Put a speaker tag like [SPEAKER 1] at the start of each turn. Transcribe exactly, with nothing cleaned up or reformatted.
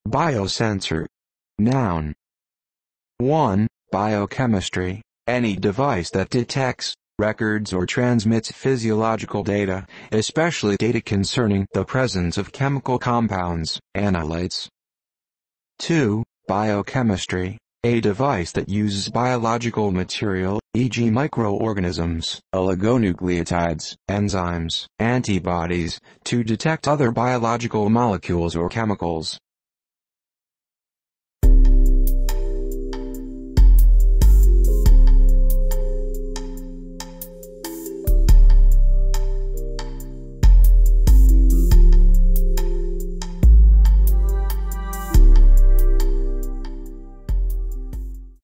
[SPEAKER 1] Biosensor. Noun. one. Biochemistry. Any device that detects, records or transmits physiological data, especially data concerning the presence of chemical compounds, analytes. two. Biochemistry. A device that uses biological material, for example microorganisms, oligonucleotides, enzymes, antibodies, to detect other biological molecules or chemicals.